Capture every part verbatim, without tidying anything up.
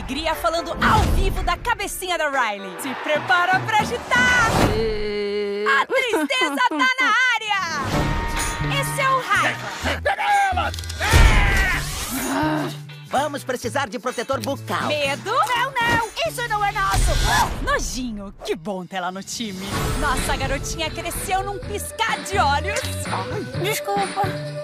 alegria falando ao vivo da cabecinha da Riley. Se prepara pra agitar! E... A tristeza tá na área! Esse é o Raiva. Pega elas! Vamos precisar de protetor bucal. Medo? Não, não! Isso não é nosso! Nojinho, que bom ter ela no time. Nossa garotinha cresceu num piscar de olhos. Desculpa.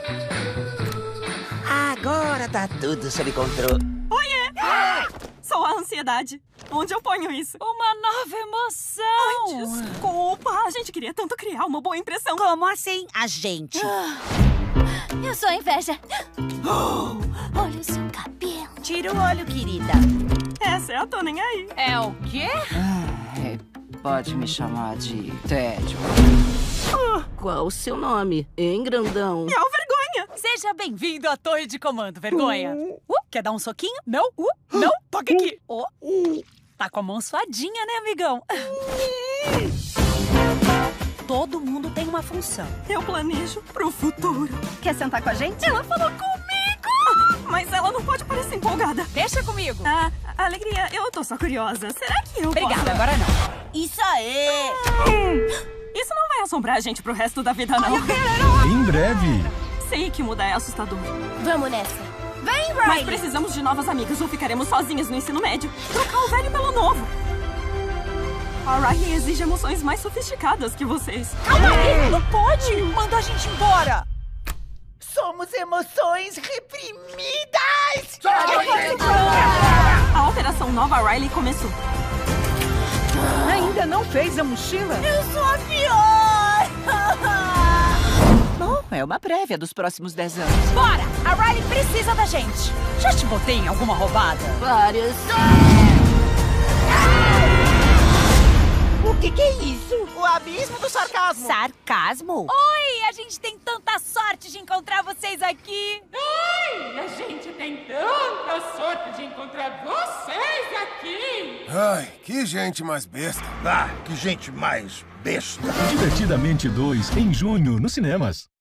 Agora tá tudo sob controle. Oiê! Sou a ansiedade. Onde eu ponho isso? Uma nova emoção. Ai, desculpa. A gente queria tanto criar uma boa impressão. Como assim, a gente? Eu sou a inveja. Oh, olha o seu cabelo. Tira o olho, querida. Essa é a Tô Nem Aí. É o quê? Ai, pode me chamar de Tédio. Uh, Qual o seu nome, hein, grandão? é o Vergonha. Seja bem-vindo à torre de comando, Vergonha. Uh, quer dar um soquinho? Não? Uh, não? Toca aqui. Oh. Tá com a mão suadinha, né, amigão? Todo mundo tem uma função. Eu planejo pro futuro. Quer sentar com a gente? Ela falou comigo! Mas ela não pode parecer empolgada. Deixa comigo. Ah, alegria, eu tô só curiosa. Será que eu Obrigada, posso... agora não. Isso aí! Isso não vai assombrar a gente pro resto da vida, não. Em breve. Sei que mudar é assustador. Vamos nessa. Vem, Riley. Mas precisamos de novas amigas ou ficaremos sozinhas no ensino médio. Trocar o velho pelo novo. A Riley exige emoções mais sofisticadas que vocês. Calma aí, não pode. Manda a gente embora. Somos emoções reprimidas! A Operação Nova Riley começou. Ainda não fez a mochila? Eu sou a pior! Bom, é uma prévia dos próximos dez anos. Bora! A Riley precisa da gente. Já te botei em alguma roubada? Várias. O que que é isso? O abismo do sarcasmo. Sarcasmo? Oi, a gente tem tanta sorte de encontrar vocês aqui. Ai, a gente tem tanta sorte de encontrar vocês aqui! Ai, que gente mais besta. Ah, que gente mais besta. Divertidamente dois, em junho, nos cinemas.